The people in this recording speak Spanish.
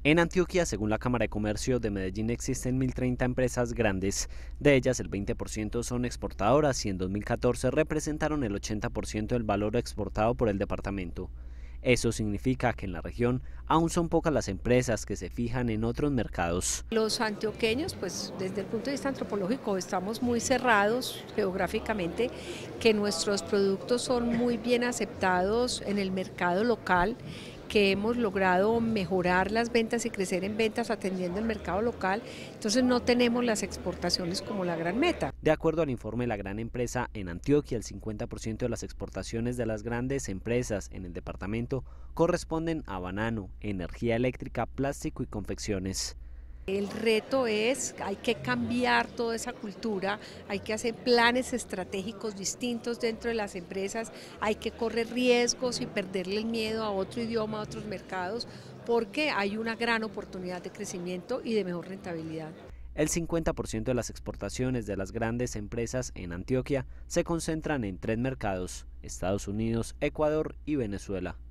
En Antioquia, según la Cámara de Comercio de Medellín, existen 1.030 empresas grandes. De ellas, el 20% son exportadoras y en 2014 representaron el 80% del valor exportado por el departamento. Eso significa que en la región aún son pocas las empresas que se fijan en otros mercados. Los antioqueños, pues desde el punto de vista antropológico, estamos muy cerrados geográficamente, que nuestros productos son muy bien aceptados en el mercado local, que hemos logrado mejorar las ventas y crecer en ventas atendiendo el mercado local, entonces no tenemos las exportaciones como la gran meta. De acuerdo al informe La Gran Empresa, en Antioquia el 50% de las exportaciones de las grandes empresas en el departamento corresponden a banano, energía eléctrica, plástico y confecciones. El reto es, hay que cambiar toda esa cultura, hay que hacer planes estratégicos distintos dentro de las empresas, hay que correr riesgos y perderle el miedo a otro idioma, a otros mercados, porque hay una gran oportunidad de crecimiento y de mejor rentabilidad. El 50% de las exportaciones de las grandes empresas en Antioquia se concentran en tres mercados: Estados Unidos, Ecuador y Venezuela.